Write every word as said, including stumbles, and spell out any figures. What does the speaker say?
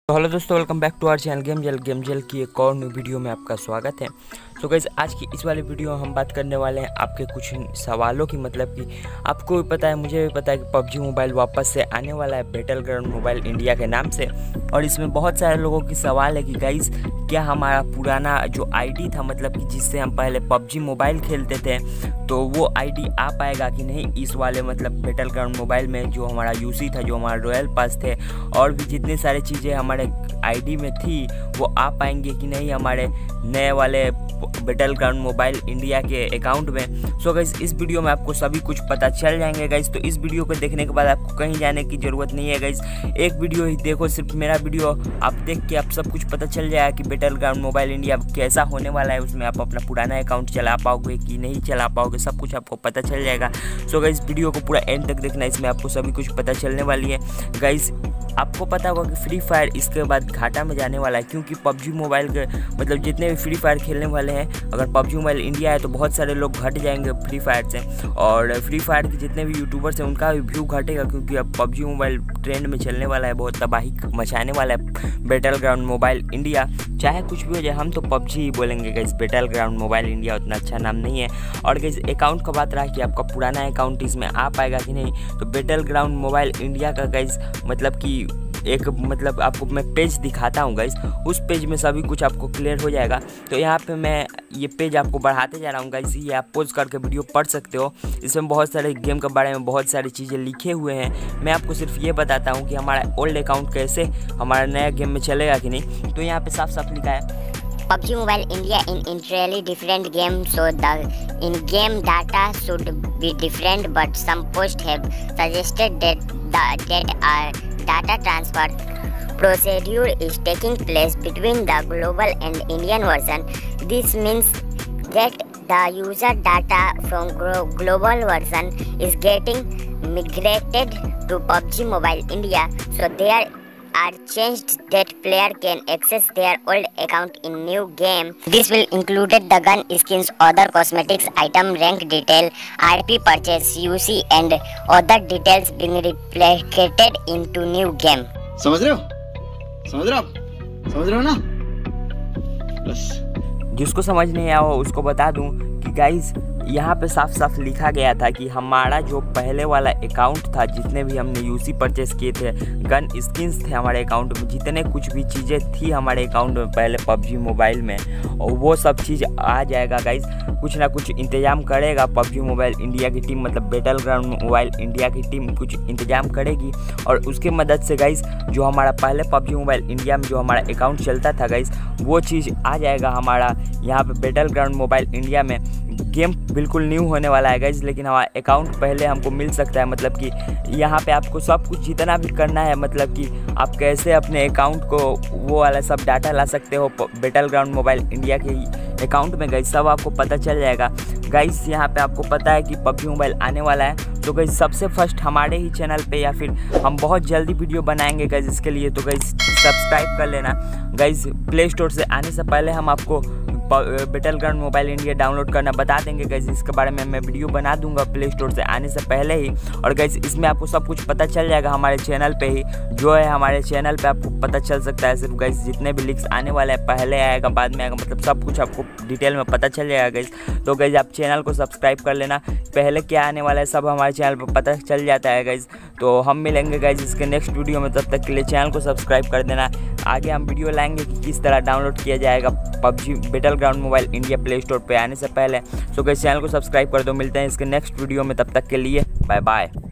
तो हेलो दोस्तों, welcome back to our channel game jail game jail की एक और न्यू वीडियो में आपका स्वागत है। तो गाइस, आज की इस वाले वीडियो में हम बात करने वाले हैं आपके कुछ सवालों की। मतलब कि आपको भी पता है, मुझे भी पता है कि पबजी मोबाइल वापस से आने वाला है बैटल ग्राउंड मोबाइल इंडिया के नाम से। और इसमें बहुत सारे लोगों की सवाल है कि गाइस, क्या हमारा पुराना जो आईडी था, मतलब कि जिससे हम पहले पबजी मोबाइल खेलते थे, तो वो आईडी आ पाएगा कि नहीं इस वाले मतलब बैटल ग्राउंड मोबाइल में। जो हमारा यूसी था, जो हमारा रॉयल पास थे, और भी जितनी सारी चीज़ें हमारे आईडी में थी, वो आ पाएंगे कि नहीं हमारे नए वाले बैटल ग्राउंड मोबाइल इंडिया के अकाउंट में। सो गाइस, इस वीडियो में आपको सभी कुछ पता चल जाएंगे गाइस। तो इस वीडियो को देखने के बाद आपको कहीं जाने की ज़रूरत नहीं है गाइस, एक वीडियो ही देखो, सिर्फ मेरा वीडियो आप देख के आप सब कुछ पता चल जाएगा कि बैटल ग्राउंड मोबाइल इंडिया कैसा होने वाला है। उसमें आप अपना पुराना अकाउंट चला पाओगे कि नहीं चला पाओगे, सब कुछ आपको पता चल जाएगा। सो गाइस, वीडियो को पूरा एंड तक देखना, इसमें आपको सभी कुछ पता चलने वाली है गाइस। आपको पता होगा कि फ्री फायर इसके बाद घाटा में जाने वाला है, क्योंकि पबजी मोबाइल के मतलब जितने भी फ्री फायर खेलने वाले हैं, अगर पबजी मोबाइल इंडिया है तो बहुत सारे लोग घट जाएंगे फ्री फायर से। और फ्री फायर के जितने भी यूट्यूबर्स हैं उनका भी व्यू घटेगा, क्योंकि अब पबजी मोबाइल ट्रेंड में चलने वाला है, बहुत तबाही मचाने वाला है बैटल ग्राउंड मोबाइल इंडिया। चाहे कुछ भी हो जाए, हम तो पबजी ही बोलेंगे guys, Battleground Mobile India उतना अच्छा नाम नहीं है। और गाइस, अकाउंट का बात रहा कि आपका पुराना अकाउंट इसमें आ पाएगा कि नहीं, तो बैटल ग्राउंड मोबाइल इंडिया का गाइस मतलब कि एक मतलब आपको मैं पेज दिखाता हूँ गाइस, उस पेज में सभी कुछ आपको क्लियर हो जाएगा। तो यहाँ पे मैं ये पेज आपको बढ़ाते जा रहा हूँ गाइस, ये आप पॉज करके वीडियो पढ़ सकते हो। इसमें बहुत सारे गेम के बारे में बहुत सारी चीज़ें लिखे हुए हैं। मैं आपको सिर्फ ये बताता हूँ कि हमारा ओल्ड अकाउंट कैसे हमारा नया गेम में चलेगा कि नहीं। तो यहाँ पे साफ साफ लिखा है PUBG Mobile India in entirely different game, so the in-game data should be different, but some posts have suggested that the that our data transfer procedure is taking place between the global and Indian version. This means that the user data from global version is getting migrated to PUBG Mobile India, so there are changed that player can access their old account in new game. This will included the gun skins, other cosmetics, item rank detail, R P purchase, U C and other details being replicated into new game. समझ रहे हो समझ रहे हो समझ रहे हो ना। बस जिसको समझ नहीं आया हो उसको बता दूं कि गाइस, यहाँ पे साफ साफ लिखा गया था कि हमारा जो पहले वाला अकाउंट था, जितने भी हमने यूसी परचेस किए थे, गन स्किन्स थे हमारे अकाउंट में, जितने कुछ भी चीज़ें थी हमारे अकाउंट में पहले पबजी मोबाइल में, और वो सब चीज़ आ जाएगा गाइस। कुछ ना कुछ इंतजाम करेगा पबजी मोबाइल इंडिया की टीम, मतलब बैटल ग्राउंड मोबाइल इंडिया की टीम कुछ इंतजाम करेगी, और उसके मदद से गाइस जो हमारा पहले पबजी मोबाइल इंडिया में जो हमारा अकाउंट चलता था गाइस, वो चीज़ आ जाएगा हमारा यहाँ पे बैटल ग्राउंड मोबाइल इंडिया में। गेम बिल्कुल न्यू होने वाला है गाइस, लेकिन हमारा अकाउंट पहले हमको मिल सकता है। मतलब कि यहाँ पे आपको सब कुछ जितना भी करना है, मतलब कि आप कैसे अपने अकाउंट को वो वाला सब डाटा ला सकते हो बैटल ग्राउंड मोबाइल इंडिया के अकाउंट में गाइस, सब आपको पता चल जाएगा गाइस। यहाँ पे आपको पता है कि पबजी मोबाइल आने वाला है, तो गाइस सबसे फर्स्ट हमारे ही चैनल पे या फिर हम बहुत जल्दी वीडियो बनाएंगे गाइस इसके लिए। तो गाइस सब्सक्राइब कर लेना गाइस। प्ले स्टोर से आने से पहले हम आपको Battleground Mobile India download करना बता देंगे गाइस, इसके बारे में मैं वीडियो बना दूंगा प्ले स्टोर से आने से पहले ही। और गाइस इसमें आपको सब कुछ पता चल जाएगा हमारे चैनल पे ही, जो है हमारे चैनल पे आपको पता चल सकता है। सिर्फ गाइस जितने भी लिंक्स आने वाले हैं, पहले आएगा बाद में आएगा, मतलब सब कुछ आपको डिटेल में पता चल जाएगा गाइस। तो गाइस आप चैनल को सब्सक्राइब कर लेना, पहले क्या आने वाला है सब हमारे चैनल पर पता चल जाता है गाइस। तो हम मिलेंगे गाइस इसके नेक्स्ट वीडियो में, तब तक के लिए चैनल को सब्सक्राइब कर देना। आगे हम वीडियो लाएंगे कि किस तरह डाउनलोड किया जाएगा PUBG Battleground Mobile India Play Store पे आने से पहले। सो गाइस चैनल को सब्सक्राइब कर दो, मिलते हैं इसके नेक्स्ट वीडियो में, तब तक के लिए बाय बाय।